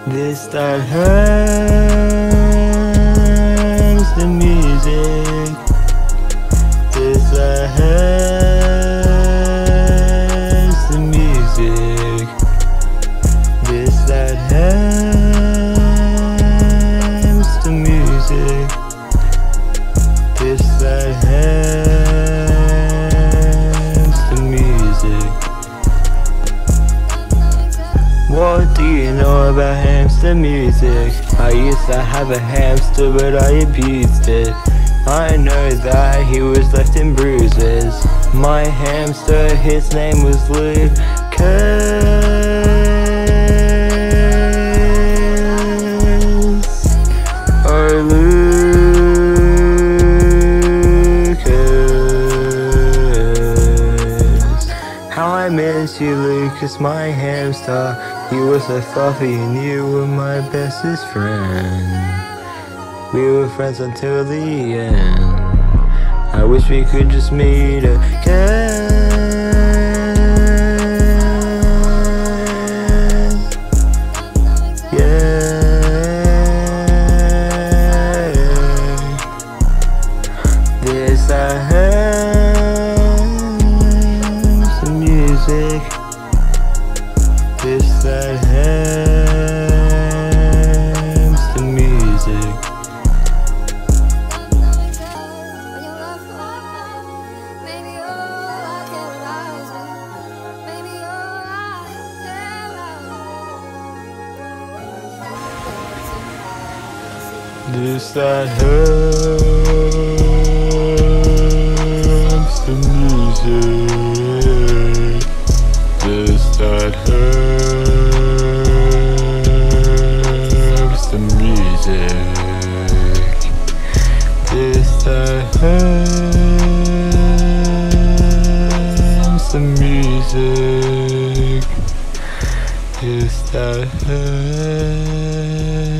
This that hurts the music. This that hurts the music. This that hurts the music. This that hurts the music. What do you know about hamster music? I used to have a hamster, but I abused it. I know that he was left in bruises. My hamster, his name was Lucas. Oh, Lucas. How I miss you, Lucas, my hamster. You were so fluffy and you were my bestest friend. We were friends until the end. I wish we could just meet again. Yeah. This that hurts the music. This that hurts the music. This that hurts the music. This that hurts the music. This that hurts the music. This that hurts